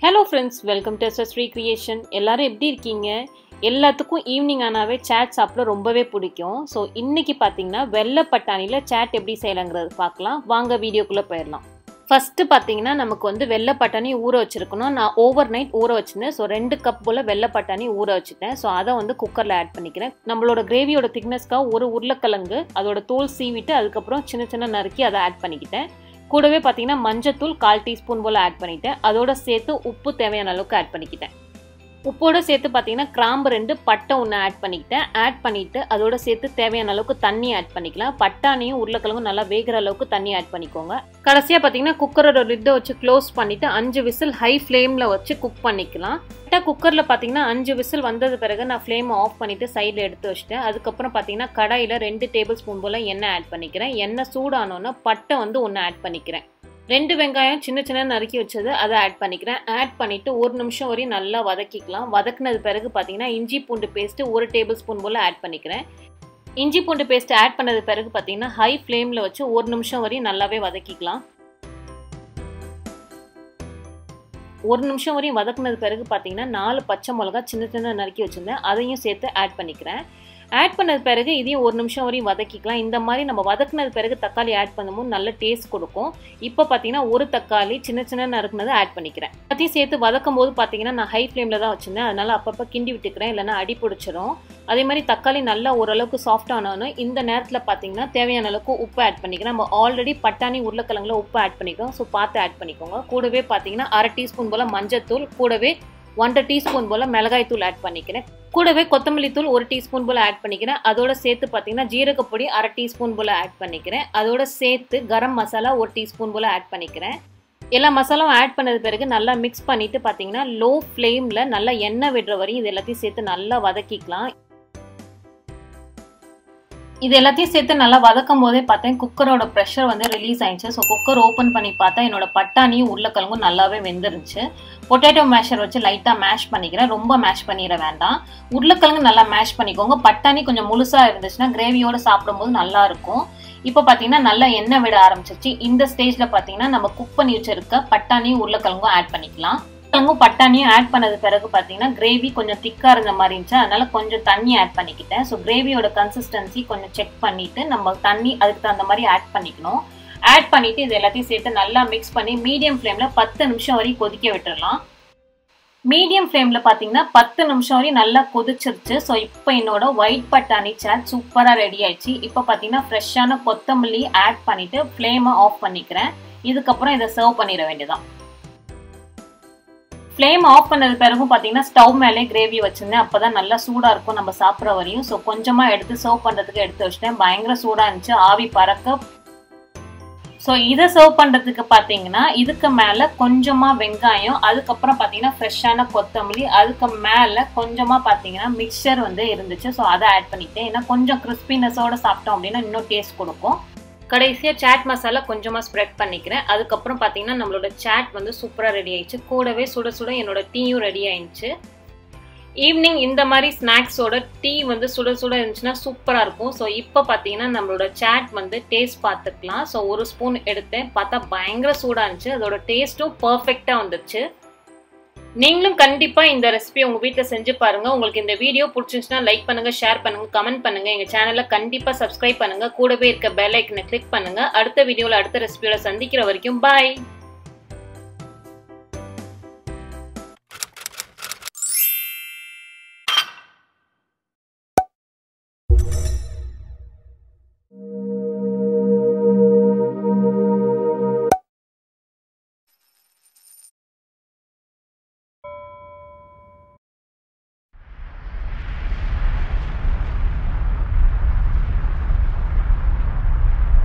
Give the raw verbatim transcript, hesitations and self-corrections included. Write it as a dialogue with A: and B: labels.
A: Hello friends, welcome to S S Recreation. எல்லாரும் எப்படி இருக்கீங்க? எல்லாத்துக்கும் ஈவினிங் ஆனாவே சாட் சாப்பிட ரொம்பவே பிடிக்கும். ஸோ இன்னைக்கு பார்த்தீங்கன்னா வெள்ளை பட்டாணியில் சாட் எப்படி செய்யலாங்கிறது பார்க்கலாம். வாங்க வீடியோக்குள்ளே போயிடலாம். ஃபஸ்ட்டு பார்த்தீங்கன்னா நமக்கு வந்து வெள்ளை பட்டாணி ஊற வச்சுருக்கணும். நான் ஓவர் நைட் ஊற வச்சுருந்தேன். ஸோ ரெண்டு கப் போல் வெள்ளை பட்டாணி ஊற வச்சுட்டேன். ஸோ அதை வந்து குக்கரில் ஆட் பண்ணிக்கிறேன். நம்மளோட கிரேவியோட திக்னஸ்க்காக ஒரு உருளைக்கிழங்கு அதோட தோல் சீவிட்டு அதுக்கப்புறம் சின்ன சின்ன நறுக்கி அதை ஆட் பண்ணிக்கிட்டேன். கூடவே பார்த்தீங்கன்னா மஞ்சத்தூள் கால் டீஸ்பூன் போல் ஆட் பண்ணிட்டேன். அதோட சேர்த்து உப்பு தேவையான அளவுக்கு ஆட் பண்ணிக்கிட்டேன். உப்போடு சேர்த்து பார்த்தீங்கன்னா கிராம்பு ரெண்டு பட்டை ஒன்று ஆட் பண்ணிக்கிட்டேன். ஆட் பண்ணிவிட்டு அதோட சேர்த்து தேவையான அளவுக்கு தண்ணி ஆட் பண்ணிக்கலாம். பட்டாணியும் உருளைக்கிழங்கும் நல்லா வேகிற அளவுக்கு தண்ணி ஆட் பண்ணிக்கோங்க. கடைசியாக பார்த்தீங்கன்னா குக்கரோட லிட்டை வச்சு க்ளோஸ் பண்ணிவிட்டு அஞ்சு விசில் ஹை ஃப்ளேமில் வச்சு குக் பண்ணிக்கலாம். கரெக்டாக குக்கரில் பார்த்தீங்கன்னா அஞ்சு விசில் வந்தது பிறகு நான் ஃப்ளேமை ஆஃப் பண்ணிவிட்டு சைடில் எடுத்து வச்சுட்டேன். அதுக்கப்புறம் பார்த்தீங்கன்னா கடாயில் ரெண்டு டேபிள் ஸ்பூன் போல் எண்ணெய் ஆட் பண்ணிக்கிறேன். எண்ணெய் சூடானோன்னா பட்டை வந்து ஒன்று ஆட் பண்ணிக்கிறேன். ரெண்டு வெங்காயம் சின்ன சின்ன நறுக்கி வச்சது அதை ஆட் பண்ணிக்கிறேன். ஆட் பண்ணிவிட்டு ஒரு நிமிஷம் வரையும் நல்லா வதக்கிக்கலாம். வதக்குனது பிறகு பார்த்தீங்கன்னா இஞ்சி பூண்டு பேஸ்ட்டு ஒரு டேபிள் ஸ்பூன் போல் ஆட் பண்ணிக்கிறேன். இஞ்சி பூண்டு பேஸ்ட் ஆட் பண்ணது பிறகு பார்த்தீங்கன்னா ஹை ஃப்ளேமில் வச்சு ஒரு நிமிஷம் வரையும் நல்லாவே வதக்கிக்கலாம். ஒரு நிமிஷம் வரையும் வதக்குனது பிறகு பார்த்தீங்கன்னா நாலு பச்சை மிளகா சின்ன சின்ன நறுக்கி வச்சுருந்தேன். அதையும் சேர்த்து ஆட் பண்ணிக்கிறேன். ஆட் பண்ணது பிறகு இதையும் ஒரு நிமிஷம் வரையும் வதக்கிக்கலாம். இந்த மாதிரி நம்ம வதக்குனது பிறகு தக்காளி ஆட் பண்ணும்போது நல்ல டேஸ்ட் கொடுக்கும். இப்போ பார்த்தீங்கன்னா ஒரு தக்காளி சின்ன சின்ன நறுக்குனதை ஆட் பண்ணிக்கிறேன். அதையும் சேர்த்து வதக்கும் போது பார்த்தீங்கன்னா நான் ஹை ஃப்ளேமில் தான் வச்சுருந்தேன். அதனால் அப்பப்போ கிண்டி விட்டுக்கிறேன், இல்லைனா அடி பிடிச்சிரும். அதே மாதிரி தக்காளி நல்லா ஓரளவுக்கு சாஃப்ட் ஆனாலும் இந்த நேரத்தில் பார்த்தீங்கன்னா தேவையான அளவுக்கு உப்பு ஆட் பண்ணிக்கிறேன். நம்ம ஆல்ரெடி பட்டாணி உருளைக்கிழங்குல உப்பு ஆட் பண்ணிக்கிறோம். ஸோ பார்த்து ஆட் பண்ணிக்கோங்க. கூடவே பார்த்தீங்கன்னா அரை டீஸ்பூன் போல் மஞ்சத்தூள், கூடவே ஒன்றரை டீஸ்பூன் போல் மிளகாய் தூள் ஆட் பண்ணிக்கிறேன். கூடவே கொத்தமல்லி தூள் ஒரு டீஸ்பூன் போல் ஆட் பண்ணிக்கிறேன். அதோட சேர்த்து பார்த்தீங்கன்னா ஜீரகப்பொடி அரை டீஸ்பூன் போல் ஆட் பண்ணிக்கிறேன். அதோட சேர்த்து கரம் மசாலா ஒரு டீஸ்பூன் போல் ஆட் பண்ணிக்கிறேன். எல்லா மசாலாவும் ஆட் பண்ணது பிறகு நல்லா மிக்ஸ் பண்ணிவிட்டு பார்த்தீங்கன்னா லோ ஃப்ளேமில் நல்லா எண்ணெய் விடுற வரையும் இது எல்லாத்தையும் சேர்த்து நல்லா வதக்கிக்கலாம். இது எல்லாத்தையும் சேர்த்து நல்லா வதக்கும் போதே பார்த்தேன் குக்கரோட ப்ரெஷர் வந்து ரிலீஸ் ஆயிடுச்சு. ஸோ குக்கர் ஓப்பன் பண்ணி பார்த்தா என்னோட பட்டாணியும் உருளைக்கிழங்கும் நல்லாவே வெந்துருந்துச்சு. பொட்டேட்டோ மேஷர் வச்சு லைட்டாக மேஷ் பண்ணிக்கிறேன். ரொம்ப மேஷ் பண்ணிட வேண்டாம். உருளைக்கிழங்கு நல்லா மேஷ் பண்ணிக்கோங்க. பட்டாணி கொஞ்சம் முழுசாக இருந்துச்சுன்னா கிரேவியோடு சாப்பிடும்போது நல்லா இருக்கும். இப்போ பார்த்தீங்கன்னா நல்லா எண்ணெய் விட ஆரம்பிச்சிச்சு. இந்த ஸ்டேஜில் பார்த்தீங்கன்னா நம்ம குக் பண்ணி வச்சிருக்க பட்டாணியும் உருளைக்கிழங்கும் ஆட் பண்ணிக்கலாம். உருளைக்கிழங்கும் பட்டாணியும் ஆட் பண்ணது பிறகு பார்த்தீங்கன்னா கிரேவி கொஞ்சம் திக்காக இருந்த மாதிரி இருந்துச்சு. அதனால கொஞ்சம் தண்ணி ஆட் பண்ணிக்கிட்டேன். ஸோ கிரேவியோட கன்சிஸ்டன்சி கொஞ்சம் செக் பண்ணிட்டு நம்ம தண்ணி அதுக்கு தகுந்த மாதிரி ஆட் பண்ணிக்கணும். ஆட் பண்ணிட்டு இது எல்லாத்தையும் சேர்த்து நல்லா மிக்ஸ் பண்ணி மீடியம் ஃப்ளேமில் பத்து நிமிஷம் வரையும் கொதிக்க விட்டுடலாம். மீடியம் ஃப்ளேமில் பார்த்தீங்கன்னா பத்து நிமிஷம் வரையும் நல்லா கொதிச்சிருச்சு. ஸோ இப்போ என்னோட ஒயிட் பட்டாணி சாட் சூப்பராக ரெடி ஆயிடுச்சு. இப்போ பார்த்தீங்கன்னா ஃப்ரெஷ்ஷான கொத்தமல்லி ஆட் பண்ணிட்டு ஃப்ளேமை ஆஃப் பண்ணிக்கிறேன். இதுக்கப்புறம் இதை சர்வ் பண்ணிட வேண்டியதான். ஃப்ளேம் ஆஃப் பண்ணது பிறகும் பார்த்தீங்கன்னா ஸ்டவ் மேலே கிரேவி வச்சுருந்தேன். அப்போ தான் நல்லா சூடாக இருக்கும் நம்ம சாப்பிட்ற வரையும். ஸோ கொஞ்சமாக எடுத்து சர்வ் பண்ணுறதுக்கு எடுத்து வச்சிட்டேன். பயங்கர சூடாக இருந்துச்சு, ஆவி பறக்க. ஸோ இதை சர்வ் பண்ணுறதுக்கு பார்த்தீங்கன்னா இதுக்கு மேலே கொஞ்சமாக வெங்காயம், அதுக்கப்புறம் பார்த்தீங்கன்னா ஃப்ரெஷ்ஷான கொத்தமல்லி, அதுக்கு மேலே கொஞ்சமாக பார்த்தீங்கன்னா மிக்சர் வந்து இருந்துச்சு. ஸோ அதை ஆட் பண்ணிட்டேன். ஏன்னா கொஞ்சம் கிறிஸ்பினஸோடு சாப்பிட்டோம் அப்படின்னா இன்னும் டேஸ்ட் கொடுக்கும். கடைசியாக சாட் மசாலா கொஞ்சமாக ஸ்ப்ரெட் பண்ணிக்கிறேன். அதுக்கப்புறம் பார்த்தீங்கன்னா நம்மளோட சாட் வந்து சூப்பராக ரெடி ஆயிடுச்சு. கூடவே சுட சுட என்னோட டீயும் ரெடி ஆயிடுச்சு. ஈவினிங் இந்த மாதிரி ஸ்நாக்ஸோட டீ வந்து சுட சுட இருந்துச்சுன்னா சூப்பராக இருக்கும். ஸோ இப்போ பார்த்தீங்கன்னா நம்மளோட சாட் வந்து டேஸ்ட் பார்த்துக்கலாம். ஸோ ஒரு ஸ்பூன் எடுத்தேன், பார்த்தா பயங்கர சூடாக இருந்துச்சு. அதோட டேஸ்ட்டும் பர்ஃபெக்டாக வந்துச்சு. நீங்களும் கண்டிப்பாக இந்த ரெசிபி உங்கள் வீட்டில் செஞ்சு பாருங்கள். உங்களுக்கு இந்த வீடியோ பிடிச்சிருந்துச்சுன்னா லைக் பண்ணுங்கள், ஷேர் பண்ணுங்கள், கமெண்ட் பண்ணுங்கள். எங்கள் சேனலை கண்டிப்பாக சப்ஸ்கிரைப் பண்ணுங்கள். கூடவே இருக்க பெல் ஐக்கனை கிளிக் பண்ணுங்கள். அடுத்த வீடியோவில் அடுத்த ரெசிபியோட சந்திக்கிற வரைக்கும் பாய்.